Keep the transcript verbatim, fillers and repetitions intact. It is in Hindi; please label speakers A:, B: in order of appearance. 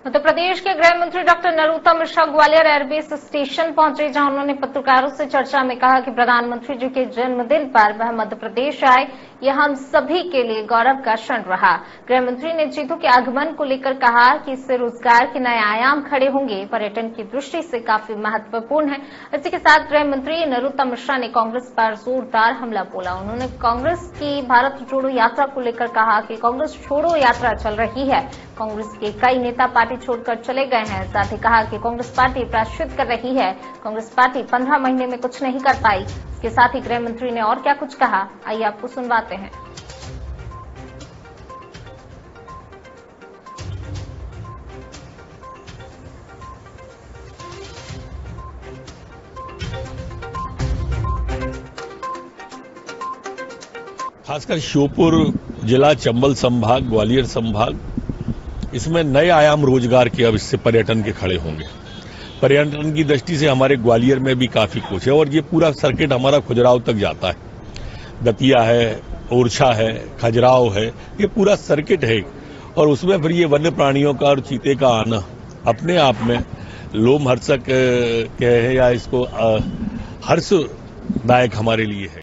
A: उत्तर प्रदेश के गृह मंत्री doctor Narottam Mishra Gwalior airbase station पहुंचे, जहां उन्होंने पत्रकारों से चर्चा में कहा कि प्रधानमंत्री जी के जन्मदिन पर वह मध्य प्रदेश आए, यह हम सभी के लिए गौरव का क्षण रहा। गृह मंत्री ने जीतू के आगमन को लेकर कहा कि इससे रोजगार के नए आयाम खड़े होंगे, पर्यटन की दृष्टि से काफी महत्वपूर्ण है। इसी के साथ गृह मंत्री नरोत्तम मिश्रा ने कांग्रेस पर जोरदार हमला बोला। उन्होंने कांग्रेस की भारत जोड़ो यात्रा को लेकर कहा कि कांग्रेस छोड़ो यात्रा चल रही है, कांग्रेस के कई नेता पार्टी छोड़कर चले गए हैं। साथ ही कहा कि कांग्रेस पार्टी प्रायश्चित कर रही है, कांग्रेस पार्टी पंद्रह महीने में कुछ नहीं कर पाई। इसके साथ ही गृह मंत्री ने और क्या कुछ कहा, आइए आपको सुनवाते हैं।
B: खासकर श्योपुर जिला, चंबल संभाग, ग्वालियर संभाग, इसमें नए आयाम रोजगार के अब इससे पर्यटन के खड़े होंगे। पर्यटन की दृष्टि से हमारे ग्वालियर में भी काफी कुछ है और ये पूरा सर्किट हमारा खजुराहो तक जाता है। दतिया है, ओरछा है, खजुराहो है, ये पूरा सर्किट है और उसमें फिर ये वन्य प्राणियों का और चीते का आना अपने आप में लोमहर्षक कहे या इसको हर्षदायक हमारे लिए है।